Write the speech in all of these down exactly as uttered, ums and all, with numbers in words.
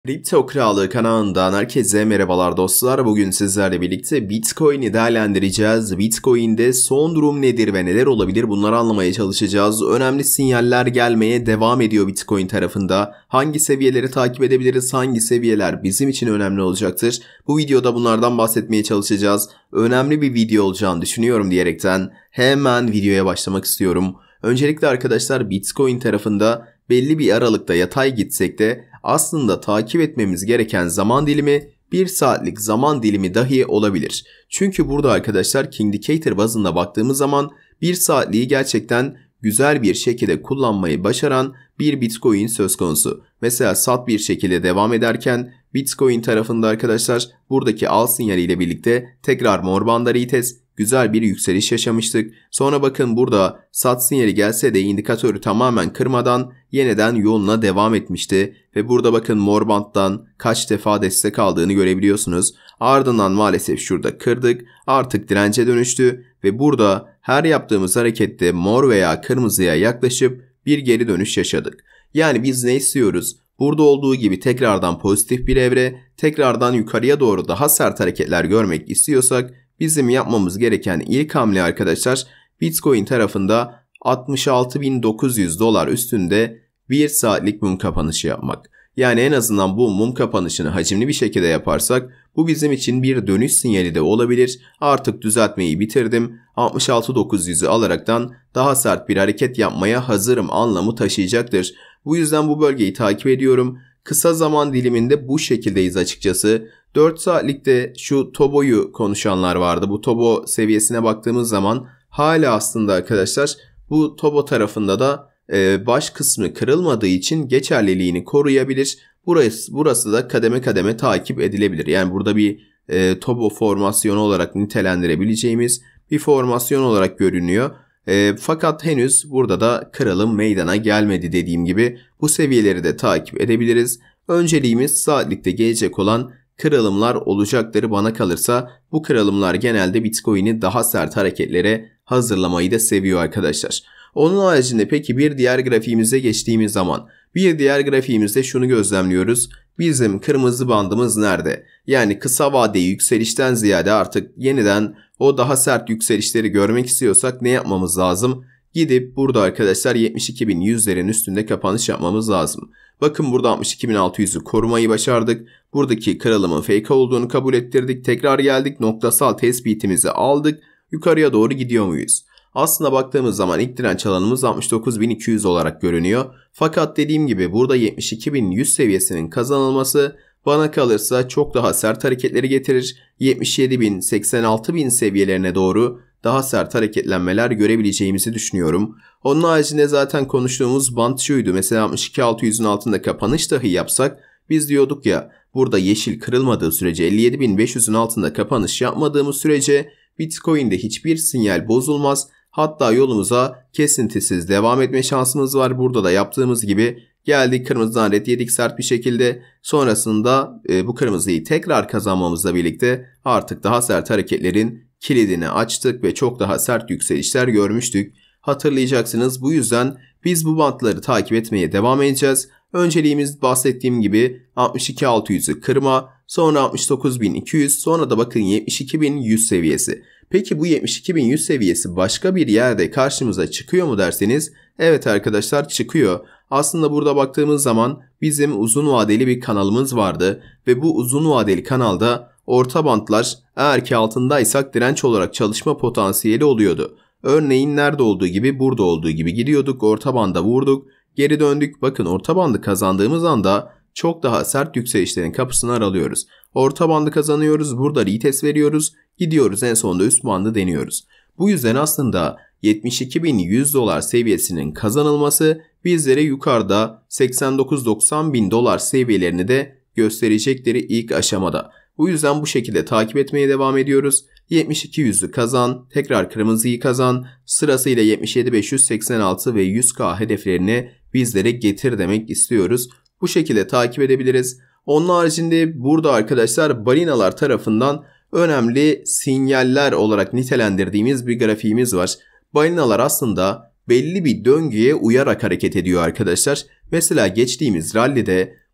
Kripto Krallığı kanalından herkese merhabalar dostlar. Bugün sizlerle birlikte Bitcoin'i değerlendireceğiz. Bitcoin'de son durum nedir ve neler olabilir bunları anlamaya çalışacağız. Önemli sinyaller gelmeye devam ediyor Bitcoin tarafında. Hangi seviyeleri takip edebiliriz, hangi seviyeler bizim için önemli olacaktır? Bu videoda bunlardan bahsetmeye çalışacağız. Önemli bir video olacağını düşünüyorum diyerekten hemen videoya başlamak istiyorum. Öncelikle arkadaşlar Bitcoin tarafında belli bir aralıkta yatay gitsek de aslında takip etmemiz gereken zaman dilimi bir saatlik zaman dilimi dahi olabilir. Çünkü burada arkadaşlar Kingdicator bazında baktığımız zaman bir saatliği gerçekten güzel bir şekilde kullanmayı başaran bir Bitcoin söz konusu. Mesela sat bir şekilde devam ederken Bitcoin tarafında arkadaşlar buradaki al sinyaliyle birlikte tekrar mor banda retest güzel bir yükseliş yaşamıştık. Sonra bakın burada sat sinyali gelse de indikatörü tamamen kırmadan yeniden yoluna devam etmişti. Ve burada bakın mor bandtan kaç defa destek aldığını görebiliyorsunuz. Ardından maalesef şurada kırdık. Artık dirence dönüştü. Ve burada her yaptığımız harekette mor veya kırmızıya yaklaşıp bir geri dönüş yaşadık. Yani biz ne istiyoruz? Burada olduğu gibi tekrardan pozitif bir evre, tekrardan yukarıya doğru daha sert hareketler görmek istiyorsak bizim yapmamız gereken ilk hamle arkadaşlar Bitcoin tarafında altmış altı bin dokuz yüz dolar üstünde bir saatlik mum kapanışı yapmak. Yani en azından bu mum kapanışını hacimli bir şekilde yaparsak bu bizim için bir dönüş sinyali de olabilir. Artık düzeltmeyi bitirdim. altmış altı bin dokuz yüzü alaraktan daha sert bir hareket yapmaya hazırım anlamı taşıyacaktır. Bu yüzden bu bölgeyi takip ediyorum. Kısa zaman diliminde bu şekildeyiz açıkçası. dört saatlikte şu Tobo'yu konuşanlar vardı. Bu Tobo seviyesine baktığımız zaman hala aslında arkadaşlar bu Tobo tarafında da e, baş kısmı kırılmadığı için geçerliliğini koruyabilir. Burası, burası da kademe kademe takip edilebilir. Yani burada bir e, Tobo formasyonu olarak nitelendirebileceğimiz bir formasyon olarak görünüyor. E, fakat henüz burada da kırılım meydana gelmedi dediğim gibi bu seviyeleri de takip edebiliriz. Önceliğimiz saatlikte gelecek olan kırılımlar olacaktır bana kalırsa. Bu kırılımlar genelde Bitcoin'i daha sert hareketlere hazırlamayı da seviyor arkadaşlar. Onun haricinde peki bir diğer grafiğimize geçtiğimiz zaman bir diğer grafiğimizde şunu gözlemliyoruz. Bizim kırmızı bandımız nerede? Yani kısa vadeli yükselişten ziyade artık yeniden o daha sert yükselişleri görmek istiyorsak ne yapmamız lazım? Gidip burada arkadaşlar yetmiş iki bin yüzlerin üstünde kapanış yapmamız lazım. Bakın burada altmış iki bin altı yüzü korumayı başardık. Buradaki kırılımın fake olduğunu kabul ettirdik. Tekrar geldik, noktasal tespitimizi aldık. Yukarıya doğru gidiyor muyuz? Aslında baktığımız zaman ilk direnç alanımız altmış dokuz bin iki yüz olarak görünüyor. Fakat dediğim gibi burada yetmiş iki bin yüz seviyesinin kazanılması bana kalırsa çok daha sert hareketleri getirir. yetmiş yedi bin, seksen altı bin seviyelerine doğru daha sert hareketlenmeler görebileceğimizi düşünüyorum. Onun haricinde zaten konuştuğumuz band şuydu. Mesela altmış iki bin altı yüzün altında kapanış dahi yapsak biz diyorduk ya burada yeşil kırılmadığı sürece elli yedi bin beş yüzün altında kapanış yapmadığımız sürece Bitcoin'de hiçbir sinyal bozulmaz. Hatta yolumuza kesintisiz devam etme şansımız var. Burada da yaptığımız gibi geldik kırmızıdan red yedik sert bir şekilde. Sonrasında e, bu kırmızıyı tekrar kazanmamızla birlikte artık daha sert hareketlerin kilidini açtık ve çok daha sert yükselişler görmüştük. Hatırlayacaksınız, bu yüzden biz bu bantları takip etmeye devam edeceğiz. Önceliğimiz bahsettiğim gibi altmış iki bin altı yüzü kırma, sonra altmış dokuz bin iki yüz, sonra da bakın yetmiş iki bin yüz seviyesi. Peki bu yetmiş iki bin yüz seviyesi başka bir yerde karşımıza çıkıyor mu derseniz, evet arkadaşlar çıkıyor. Aslında burada baktığımız zaman bizim uzun vadeli bir kanalımız vardı ve bu uzun vadeli kanalda orta bantlar eğer ki altındaysak direnç olarak çalışma potansiyeli oluyordu. Örneğin nerede olduğu gibi burada olduğu gibi gidiyorduk, orta banda vurduk, geri döndük. Bakın orta bandı kazandığımız anda çok daha sert yükselişlerin kapısını aralıyoruz. Orta bandı kazanıyoruz, burada retest veriyoruz, gidiyoruz en sonunda üst bandı deniyoruz. Bu yüzden aslında yetmiş iki bin yüz dolar seviyesinin kazanılması bizlere yukarıda seksen dokuz doksan bin dolar seviyelerini de gösterecekleri ilk aşamada. Bu yüzden bu şekilde takip etmeye devam ediyoruz. yetmiş iki yüzü kazan, tekrar kırmızıyı kazan, sırasıyla yetmiş yedi bin beş yüz seksen altı ve yüz bin hedeflerini bizlere getir demek istiyoruz. Bu şekilde takip edebiliriz. Onun haricinde burada arkadaşlar balinalar tarafından önemli sinyaller olarak nitelendirdiğimiz bir grafiğimiz var. Balinalar aslında belli bir döngüye uyarak hareket ediyor arkadaşlar. Mesela geçtiğimiz rallide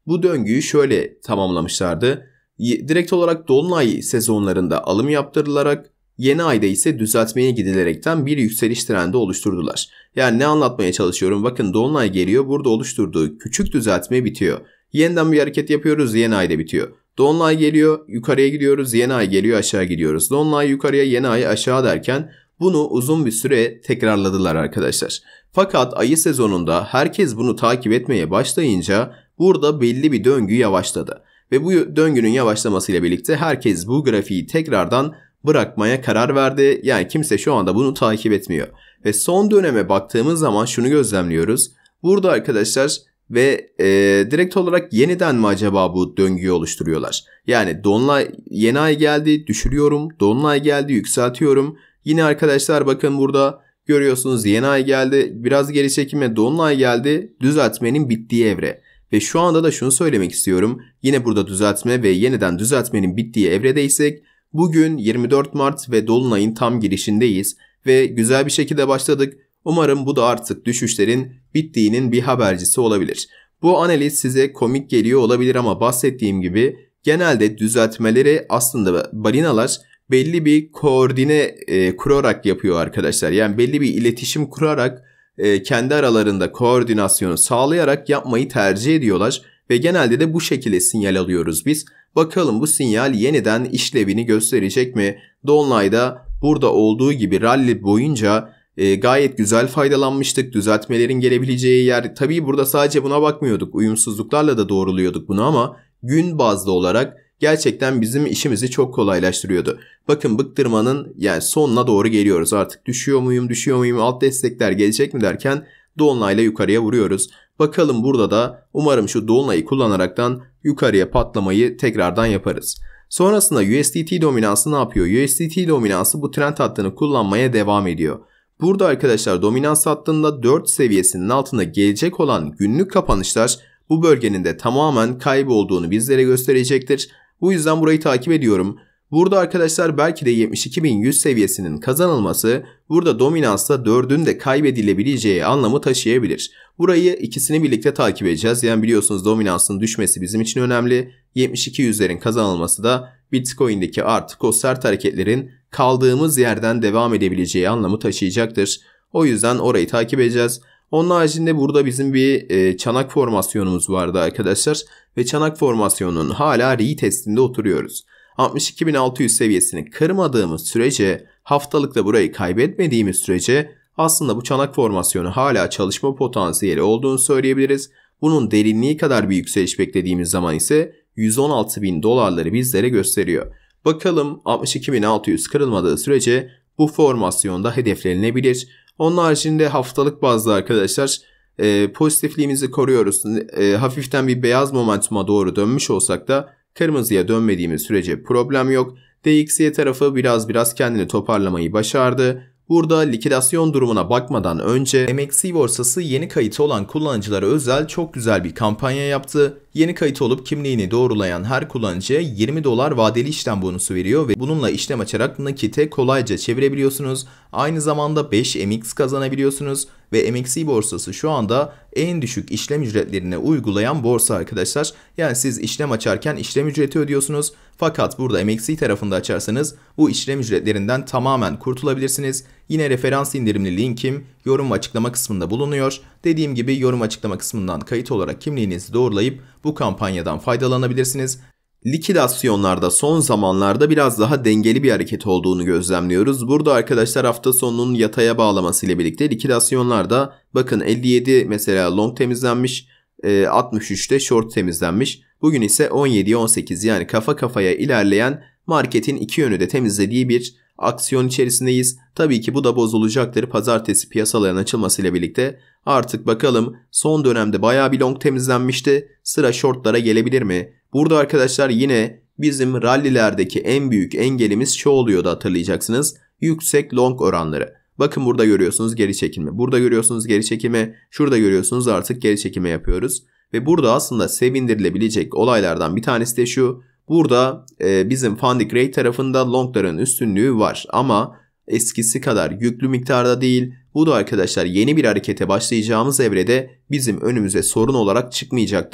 bu döngüyü şöyle tamamlamışlardı. Direkt olarak dolunay sezonlarında alım yaptırılarak yeni ayda ise düzeltmeye gidilerekten bir yükseliş trendi oluşturdular. Yani ne anlatmaya çalışıyorum? Bakın dolunay geliyor, burada oluşturduğu küçük düzeltme bitiyor. Yeniden bir hareket yapıyoruz, yeni ayda bitiyor. Dolunay geliyor, yukarıya gidiyoruz, yeni ay geliyor, aşağı gidiyoruz. Dolunay yukarıya, yeni ay aşağı derken bunu uzun bir süre tekrarladılar arkadaşlar. Fakat ayı sezonunda herkes bunu takip etmeye başlayınca burada belli bir döngü yavaşladı. Ve bu döngünün yavaşlamasıyla birlikte herkes bu grafiği tekrardan bırakmaya karar verdi. Yani kimse şu anda bunu takip etmiyor. Ve son döneme baktığımız zaman şunu gözlemliyoruz. Burada arkadaşlar ve e, direkt olarak yeniden mi acaba bu döngüyü oluşturuyorlar? Yani dolunay, yeni ay geldi, düşürüyorum. Dolunay geldi, yükseltiyorum. Yine arkadaşlar bakın burada görüyorsunuz yeni ay geldi, biraz geri çekilme, dolunay geldi, düzeltmenin bittiği evre. Ve şu anda da şunu söylemek istiyorum. Yine burada düzeltme ve yeniden düzeltmenin bittiği evredeysek bugün yirmi dört Mart ve dolunayın tam girişindeyiz ve güzel bir şekilde başladık. Umarım bu da artık düşüşlerin bittiğinin bir habercisi olabilir. Bu analiz size komik geliyor olabilir ama bahsettiğim gibi genelde düzeltmeleri aslında balinalar belli bir koordine e, kurarak yapıyor arkadaşlar. Yani belli bir iletişim kurarak e, kendi aralarında koordinasyonu sağlayarak yapmayı tercih ediyorlar. Ve genelde de bu şekilde sinyal alıyoruz biz. Bakalım bu sinyal yeniden işlevini gösterecek mi? Dolunay'da burada olduğu gibi rally boyunca e, gayet güzel faydalanmıştık. Düzeltmelerin gelebileceği yer. Tabii burada sadece buna bakmıyorduk. Uyumsuzluklarla da doğruluyorduk bunu ama gün bazlı olarak gerçekten bizim işimizi çok kolaylaştırıyordu. Bakın bıktırmanın yani sonuna doğru geliyoruz. Artık düşüyor muyum, düşüyor muyum, alt destekler gelecek mi derken dolunayla yukarıya vuruyoruz. Bakalım burada da umarım şu dolunayı kullanaraktan yukarıya patlamayı tekrardan yaparız. Sonrasında U S D T dominansı ne yapıyor? U S D T dominansı bu trend hattını kullanmaya devam ediyor. Burada arkadaşlar dominans hattında dört seviyesinin altına gelecek olan günlük kapanışlar bu bölgenin de tamamen kaybolduğunu bizlere gösterecektir. Bu yüzden burayı takip ediyorum. Burada arkadaşlar belki de yetmiş iki bin yüz seviyesinin kazanılması burada dominansta dördün de kaybedilebileceği anlamı taşıyabilir. Burayı ikisini birlikte takip edeceğiz. Yani biliyorsunuz dominansın düşmesi bizim için önemli. yetmiş iki yüzlerin kazanılması da Bitcoin'deki artık o sert hareketlerin kaldığımız yerden devam edebileceği anlamı taşıyacaktır. O yüzden orayı takip edeceğiz. Onun haricinde burada bizim bir e, çanak formasyonumuz vardı arkadaşlar. Ve çanak formasyonunun hala retestinde oturuyoruz. altmış iki bin altı yüz seviyesini kırmadığımız sürece, haftalıkta burayı kaybetmediğimiz sürece aslında bu çanak formasyonu hala çalışma potansiyeli olduğunu söyleyebiliriz. Bunun derinliği kadar bir yükseliş beklediğimiz zaman ise yüz on altı bin dolarları bizlere gösteriyor. Bakalım altmış iki bin altı yüz kırılmadığı sürece bu formasyonda hedeflenilebilir. Onun haricinde haftalık bazda arkadaşlar e, pozitifliğimizi koruyoruz. E, hafiften bir beyaz momentuma doğru dönmüş olsak da kırmızıya dönmediğimiz sürece problem yok. D X Y tarafı biraz biraz kendini toparlamayı başardı. Burada likidasyon durumuna bakmadan önce M X C borsası yeni kayıt olan kullanıcılara özel çok güzel bir kampanya yaptı. Yeni kayıt olup kimliğini doğrulayan her kullanıcıya yirmi dolar vadeli işlem bonusu veriyor ve bununla işlem açarak nakite kolayca çevirebiliyorsunuz. Aynı zamanda beş M X kazanabiliyorsunuz ve M X C borsası şu anda en düşük işlem ücretlerine uygulayan borsa arkadaşlar. Yani siz işlem açarken işlem ücreti ödüyorsunuz. Fakat burada M X C tarafında açarsanız bu işlem ücretlerinden tamamen kurtulabilirsiniz. Yine referans indirimli linkim yorum açıklama kısmında bulunuyor. Dediğim gibi yorum açıklama kısmından kayıt olarak kimliğinizi doğrulayıp bu kampanyadan faydalanabilirsiniz. Likidasyonlarda son zamanlarda biraz daha dengeli bir hareket olduğunu gözlemliyoruz. Burada arkadaşlar hafta sonunun yataya bağlaması ile birlikte likidasyonlarda bakın elli yedi mesela long temizlenmiş, altmış üçte short temizlenmiş. Bugün ise on yedi on sekiz yani kafa kafaya ilerleyen marketin iki yönü de temizlediği bir aksiyon içerisindeyiz. Tabii ki bu da bozulacaktır. Pazartesi piyasaların açılmasıyla birlikte artık bakalım son dönemde bayağı bir long temizlenmişti. Sıra shortlara gelebilir mi? Burada arkadaşlar yine bizim rallilerdeki en büyük engelimiz şu oluyordu hatırlayacaksınız. Yüksek long oranları. Bakın burada görüyorsunuz geri çekilme. Burada görüyorsunuz geri çekilme. Şurada görüyorsunuz artık geri çekilme yapıyoruz. Ve burada aslında sevindirilebilecek olaylardan bir tanesi de şu. Burada e, bizim funding rate tarafında longların üstünlüğü var ama eskisi kadar yüklü miktarda değil. Bu da arkadaşlar yeni bir harekete başlayacağımız evrede bizim önümüze sorun olarak çıkmayacaktır.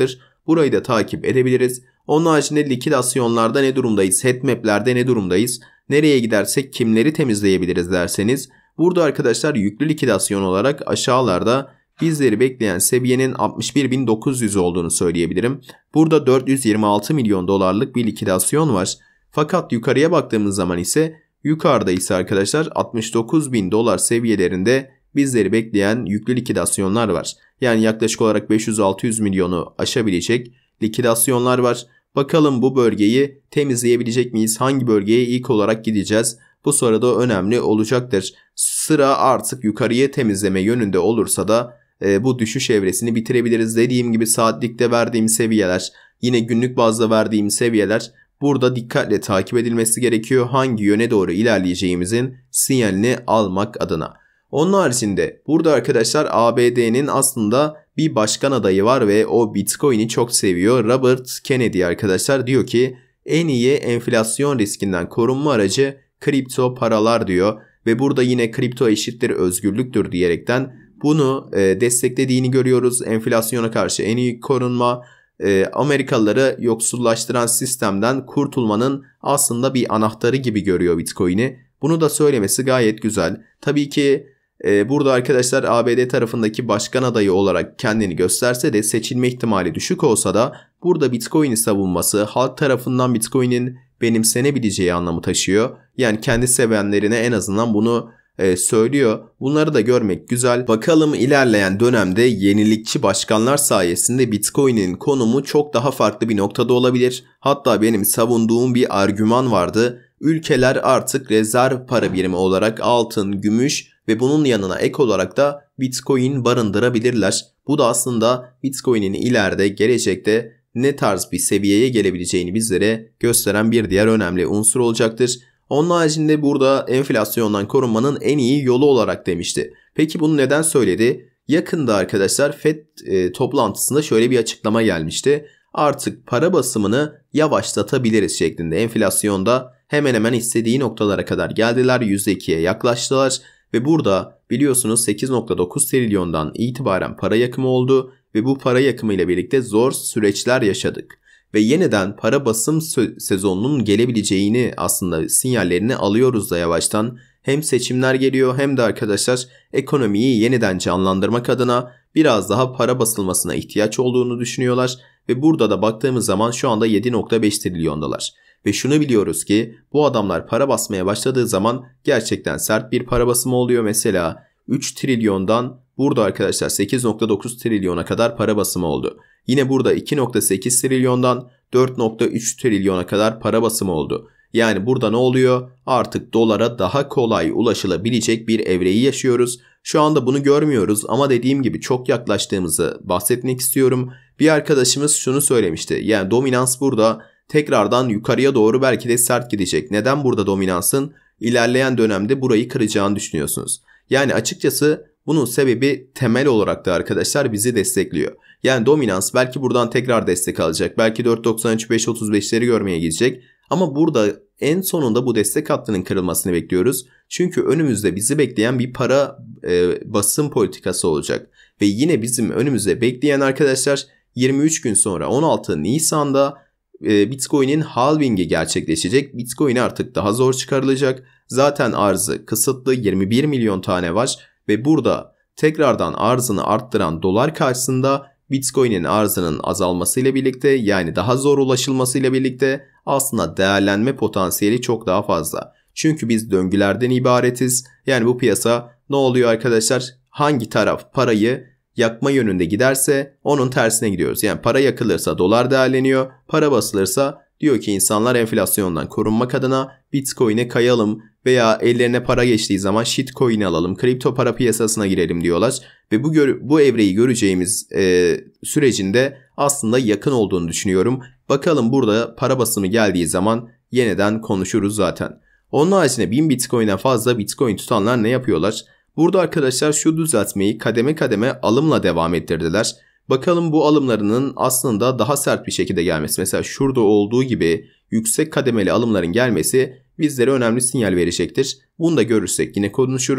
Burayı da takip edebiliriz. Onun haricinde likidasyonlarda ne durumdayız? Headmap'lerde ne durumdayız? Nereye gidersek kimleri temizleyebiliriz derseniz. Burada arkadaşlar yüklü likidasyon olarak aşağılarda bizleri bekleyen seviyenin altmış bir bin dokuz yüz olduğunu söyleyebilirim. Burada dört yüz yirmi altı milyon dolarlık bir likidasyon var. Fakat yukarıya baktığımız zaman ise yukarıda ise arkadaşlar altmış dokuz bin dolar seviyelerinde bizleri bekleyen yüklü likidasyonlar var. Yani yaklaşık olarak beş yüz altı yüz milyonu aşabilecek likidasyonlar var. Bakalım bu bölgeyi temizleyebilecek miyiz? Hangi bölgeye ilk olarak gideceğiz? Bu soru da önemli olacaktır. Sıra artık yukarıya temizleme yönünde olursa da e, bu düşüş evresini bitirebiliriz. Dediğim gibi saatlikte verdiğim seviyeler, yine günlük bazda verdiğim seviyeler burada dikkatle takip edilmesi gerekiyor. Hangi yöne doğru ilerleyeceğimizin sinyalini almak adına. Onun haricinde burada arkadaşlar A B D'nin aslında bir başkan adayı var ve o Bitcoin'i çok seviyor. Robert Kennedy arkadaşlar diyor ki en iyi enflasyon riskinden korunma aracı kripto paralar diyor. Ve burada yine kripto eşittir özgürlüktür diyerekten bunu e, desteklediğini görüyoruz. Enflasyona karşı en iyi korunma, e, Amerikalıları yoksullaştıran sistemden kurtulmanın aslında bir anahtarı gibi görüyor Bitcoin'i. Bunu da söylemesi gayet güzel. Tabii ki e, burada arkadaşlar A B D tarafındaki başkan adayı olarak kendini gösterse de seçilme ihtimali düşük olsa da burada Bitcoin'i savunması halk tarafından Bitcoin'in benimsenebileceği anlamı taşıyor. Yani kendi sevenlerine en azından bunu e, söylüyor. Bunları da görmek güzel. Bakalım ilerleyen dönemde yenilikçi başkanlar sayesinde Bitcoin'in konumu çok daha farklı bir noktada olabilir. Hatta benim savunduğum bir argüman vardı. Ülkeler artık rezerv para birimi olarak altın, gümüş ve bunun yanına ek olarak da Bitcoin barındırabilirler. Bu da aslında Bitcoin'in ileride, gelecekte ne tarz bir seviyeye gelebileceğini bizlere gösteren bir diğer önemli unsur olacaktır. Onun haricinde burada enflasyondan korunmanın en iyi yolu olarak demişti. Peki bunu neden söyledi? Yakında arkadaşlar Fed e, toplantısında şöyle bir açıklama gelmişti. Artık para basımını yavaşlatabiliriz şeklinde. Enflasyonda hemen hemen istediği noktalara kadar geldiler. yüzde ikiye yaklaştılar ve burada biliyorsunuz sekiz nokta dokuz trilyondan itibaren para yakımı oldu. Ve bu para yakımı ile birlikte zor süreçler yaşadık. Ve yeniden para basım sezonunun gelebileceğini aslında sinyallerini alıyoruz da yavaştan. Hem seçimler geliyor hem de arkadaşlar ekonomiyi yeniden canlandırmak adına biraz daha para basılmasına ihtiyaç olduğunu düşünüyorlar. Ve burada da baktığımız zaman şu anda yedi nokta beş trilyondalar. Ve şunu biliyoruz ki bu adamlar para basmaya başladığı zaman gerçekten sert bir para basımı oluyor. Mesela üç trilyondan burada arkadaşlar sekiz nokta dokuz trilyona kadar para basımı oldu. Yine burada iki nokta sekiz trilyondan dört nokta üç trilyona kadar para basımı oldu. Yani burada ne oluyor? Artık dolara daha kolay ulaşılabilecek bir evreyi yaşıyoruz. Şu anda bunu görmüyoruz ama dediğim gibi çok yaklaştığımızı bahsetmek istiyorum. Bir arkadaşımız şunu söylemişti. Yani dominans burada tekrardan yukarıya doğru belki de sert gidecek. Neden burada dominansın ilerleyen dönemde burayı kıracağını düşünüyorsunuz? Yani açıkçası bunun sebebi temel olarak da arkadaşlar bizi destekliyor. Yani dominans belki buradan tekrar destek alacak. Belki dört doksan üç beş otuz beşleri görmeye gidecek. Ama burada en sonunda bu destek hattının kırılmasını bekliyoruz. Çünkü önümüzde bizi bekleyen bir para e, basım politikası olacak. Ve yine bizim önümüzde bekleyen arkadaşlar yirmi üç gün sonra on altı Nisan'da e, Bitcoin'in halvingi gerçekleşecek. Bitcoin artık daha zor çıkarılacak. Zaten arzı kısıtlı yirmi bir milyon tane var. Ve burada tekrardan arzını arttıran dolar karşısında Bitcoin'in arzının azalmasıyla birlikte yani daha zor ulaşılmasıyla birlikte aslında değerlenme potansiyeli çok daha fazla. Çünkü biz döngülerden ibaretiz. Yani bu piyasa ne oluyor arkadaşlar? Hangi taraf parayı yakma yönünde giderse onun tersine gidiyoruz. Yani para yakılırsa dolar değerleniyor, para basılırsa diyor ki insanlar enflasyondan korunmak adına Bitcoin'e kayalım veya ellerine para geçtiği zaman shitcoin'i alalım, kripto para piyasasına girelim diyorlar. Ve bu gör- bu evreyi göreceğimiz e, sürecinde aslında yakın olduğunu düşünüyorum. Bakalım burada para basımı geldiği zaman yeniden konuşuruz zaten. Onun haricinde bin Bitcoin'den fazla Bitcoin tutanlar ne yapıyorlar? Burada arkadaşlar şu düzeltmeyi kademe kademe alımla devam ettirdiler. Bakalım bu alımlarının aslında daha sert bir şekilde gelmesi. Mesela şurada olduğu gibi yüksek kademeli alımların gelmesi bizlere önemli sinyal verecektir. Bunu da görürsek yine konuşuruz.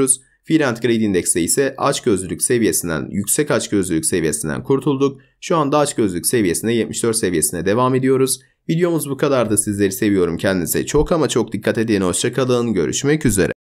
Fear and Greed Index'te ise açgözlülük seviyesinden, yüksek açgözlülük seviyesinden kurtulduk. Şu anda açgözlülük seviyesine, yetmiş dört seviyesine devam ediyoruz. Videomuz bu kadardı. Sizleri seviyorum. Kendinize çok ama çok dikkat edin. Hoşça kalın. Görüşmek üzere.